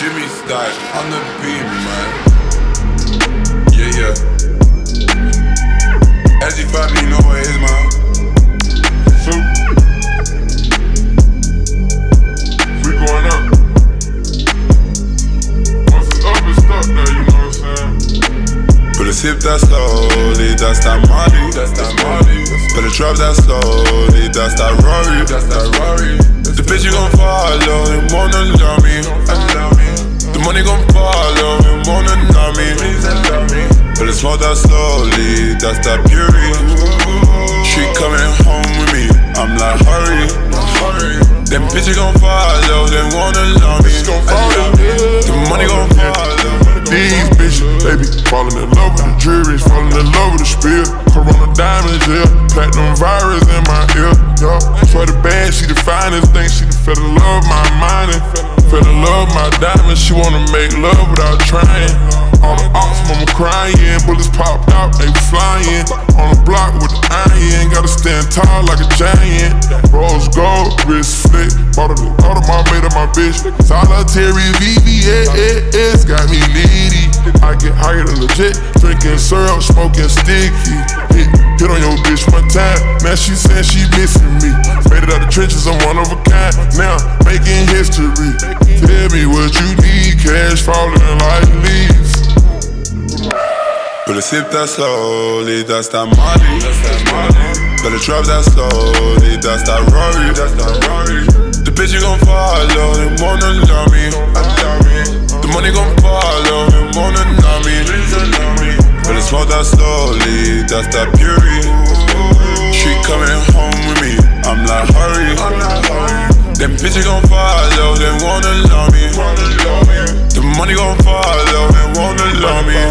Jimmy Stack on the beat, man. Yeah, yeah. SG5, you know what it is, man. We going up. Once it's up, it's stuck there, you know what I'm saying? Better sip that slowly, that's that Molly. Better drop that slowly, that's that Rory. The bitch you gon' follow, you wanna love me. The money gon' follow, you wanna know me. Better smoke that slowly, that's that Puri. She coming home with me, I'm like hurry. Them bitches gon' follow, they wanna love me. The money gon' follow. These bitches, they be falling in love with the juries, falling in love with the spill. Corona diamonds, yeah, platinum virus in my ear, yeah. Swear the bad, she the finest thing, she fell in love my mind and fell in love my diamonds. She wanna make love without trying. All the ops, mama crying, bullets popped out, they was flying. On the block with the iron, gotta stand tall like a giant. Rose gold, wrist flick, bought a my made of my bitch. Solitary VVS got me litty. I get higher than legit, drinking syrup, smoking sticky. Hit on your bitch one time, man, she said she missing me. Made it out the trenches, I'm one of a kind, now making history. Tell me what you need, cash falling like leaves. Better sip that slowly, that's that Molly. Better drop that slowly, that's that Rory. The bitch you gon' follow, they wanna love me. The money gon' follow, they wanna know me. Better smoke that slowly, that's that Puri. She coming home with me, I'm like hurry. Them bitches gon' follow, they wanna love me. The money gon' follow, they wanna love me.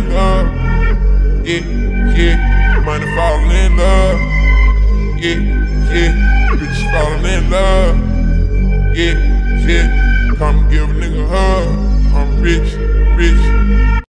Yeah, money falling in love. Yeah, bitches falling in love. Yeah, come give a nigga a hug. I'm rich.